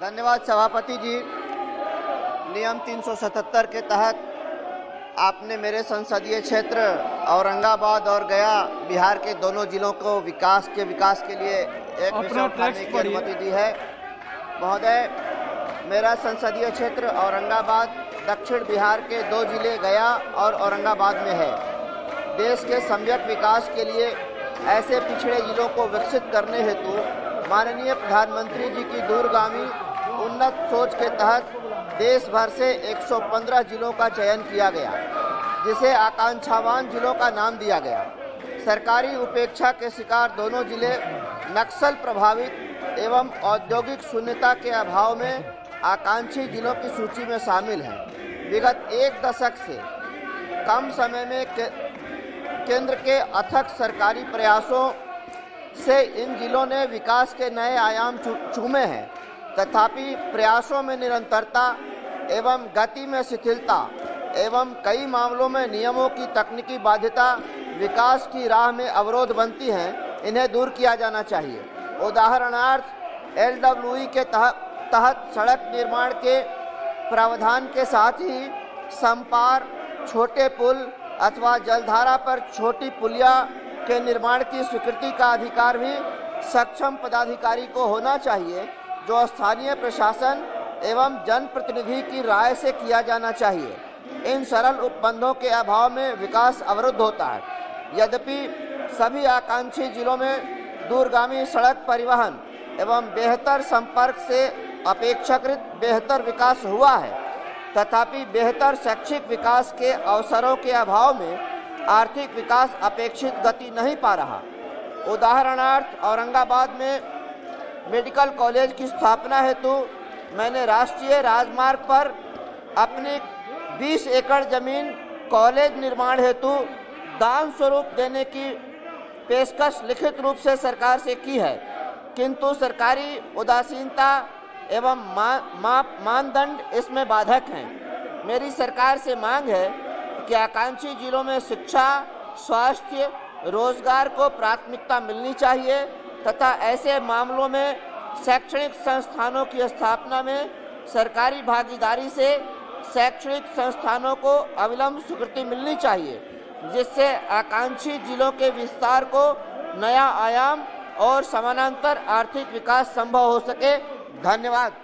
धन्यवाद सभापति जी। नियम 377 के तहत आपने मेरे संसदीय क्षेत्र औरंगाबाद और गया बिहार के दोनों जिलों को विकास के लिए एक विषय उठाने की अनुमति दी है। महोदय, मेरा संसदीय क्षेत्र औरंगाबाद दक्षिण बिहार के 2 जिले गया और औरंगाबाद में है। देश के सम्यक विकास के लिए ऐसे पिछड़े जिलों को विकसित करने हेतु माननीय प्रधानमंत्री जी की दूरगामी उन्नत सोच के तहत देश भर से 115 जिलों का चयन किया गया, जिसे आकांक्षावान जिलों का नाम दिया गया। सरकारी उपेक्षा के शिकार दोनों जिले नक्सल प्रभावित एवं औद्योगिक शून्यता के अभाव में आकांक्षी जिलों की सूची में शामिल हैं। विगत 1 दशक से कम समय में केंद्र के अथक सरकारी प्रयासों से इन जिलों ने विकास के नए आयाम चूमे हैं। तथापि प्रयासों में निरंतरता एवं गति में शिथिलता एवं कई मामलों में नियमों की तकनीकी बाध्यता विकास की राह में अवरोध बनती हैं। इन्हें दूर किया जाना चाहिए। उदाहरणार्थ LWE के तहत सड़क निर्माण के प्रावधान के साथ ही संपार, छोटे पुल अथवा जलधारा पर छोटी पुलिया के निर्माण की स्वीकृति का अधिकार भी सक्षम पदाधिकारी को होना चाहिए, जो स्थानीय प्रशासन एवं जनप्रतिनिधि की राय से किया जाना चाहिए। इन सरल उपबंधों के अभाव में विकास अवरुद्ध होता है। यद्यपि सभी आकांक्षी जिलों में दूरगामी सड़क परिवहन एवं बेहतर संपर्क से अपेक्षाकृत बेहतर विकास हुआ है, तथापि बेहतर शैक्षिक विकास के अवसरों के अभाव में आर्थिक विकास अपेक्षित गति नहीं पा रहा। उदाहरणार्थ औरंगाबाद में मेडिकल कॉलेज की स्थापना हेतु मैंने राष्ट्रीय राजमार्ग पर अपनी 20 एकड़ जमीन कॉलेज निर्माण हेतु दान स्वरूप देने की पेशकश लिखित रूप से सरकार से की है, किंतु सरकारी उदासीनता एवं मानदंड इसमें बाधक हैं। मेरी सरकार से मांग है कि आकांक्षी जिलों में शिक्षा, स्वास्थ्य, रोजगार को प्राथमिकता मिलनी चाहिए तथा ऐसे मामलों में शैक्षणिक संस्थानों की स्थापना में सरकारी भागीदारी से शैक्षणिक संस्थानों को अविलंब स्वीकृति मिलनी चाहिए, जिससे आकांक्षी जिलों के विस्तार को नया आयाम और समानांतर आर्थिक विकास संभव हो सके। धन्यवाद।